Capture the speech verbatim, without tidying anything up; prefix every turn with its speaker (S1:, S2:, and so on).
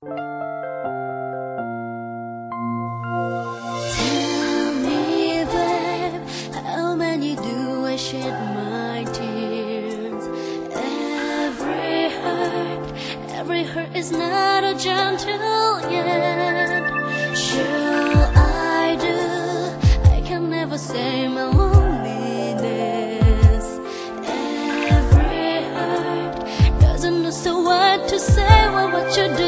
S1: Tell me, babe, how many do I shed my tears? Every hurt, every hurt is not a gentle yet. Shall I do? I can never say my loneliness. Every hurt doesn't know so what to say when what you do.